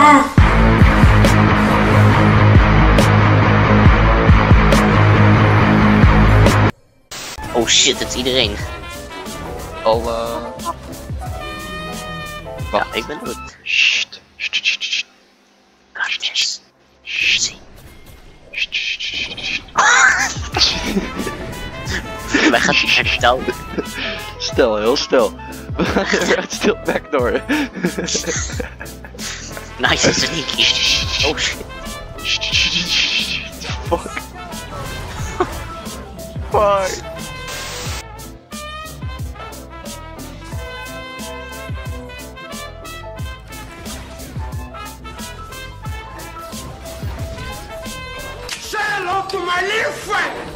Oh shit, het is iedereen. Ja, ik ben dood. Sst. Gotjes. Wij gaan het herstellen. Stel, heel stil. We gaan stil backdoor. Nice, sneaky. Oh shit. Fuck. Why? Say hello to my little friend!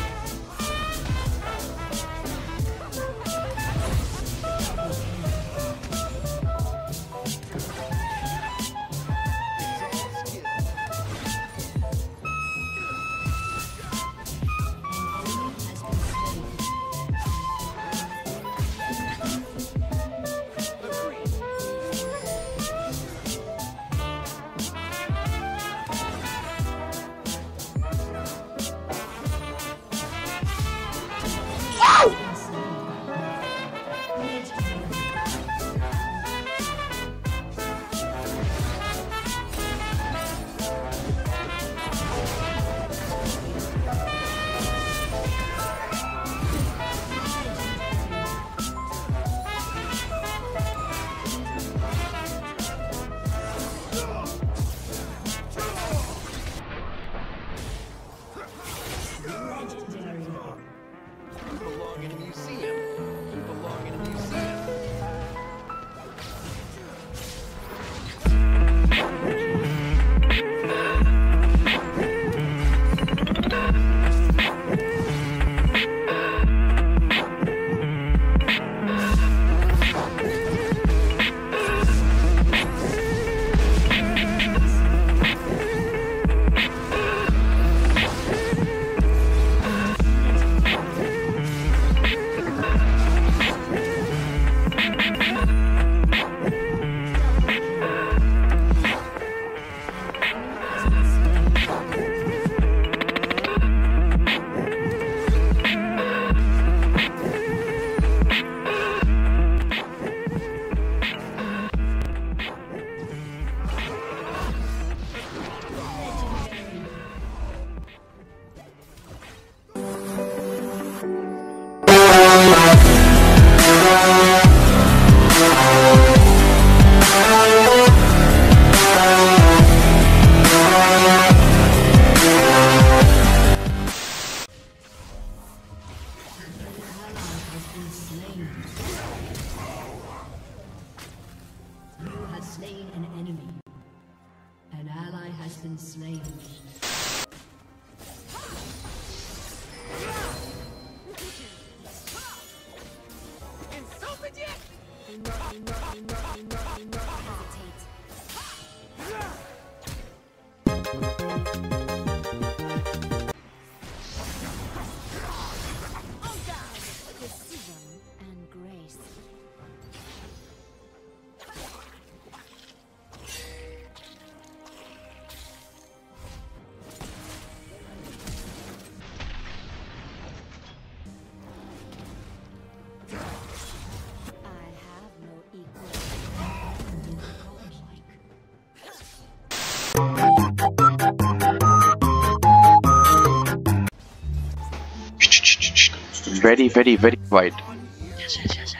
Very, very, very wide. Yes.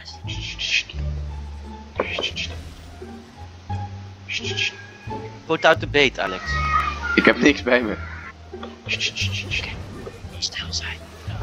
Put out the bait, Alex. Ik heb niks bij me. Stil zijn.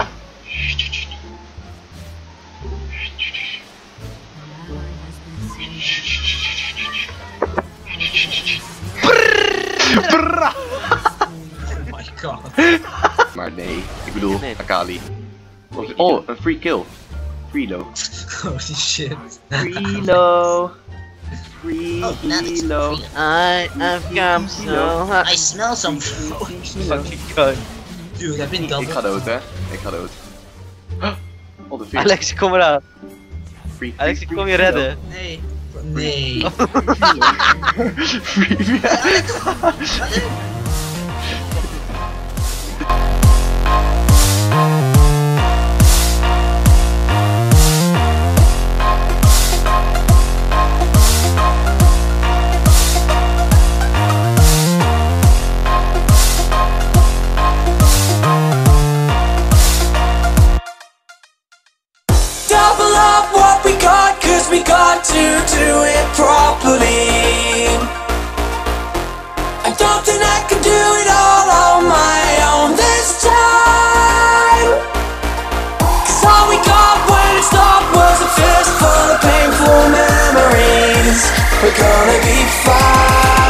Oh my god. Maar nee, ik bedoel Nee. Akali. Oh, een free kill. Freelo. Holy shit. Freelo. Freelo. I've come so high. I smell some fucking gun. Dude, I've been double. Ik ga dood, hè. Ik ga dood. Oh, de vis. Alex, kom eraan. Free Alex, ik kom je redden. Nee. Nee. Double up what we got, cause we got to do it properly. I don't think I can do it all on my own this time. Cause all we got when it stopped was a fist full of painful memories. We're gonna be fine.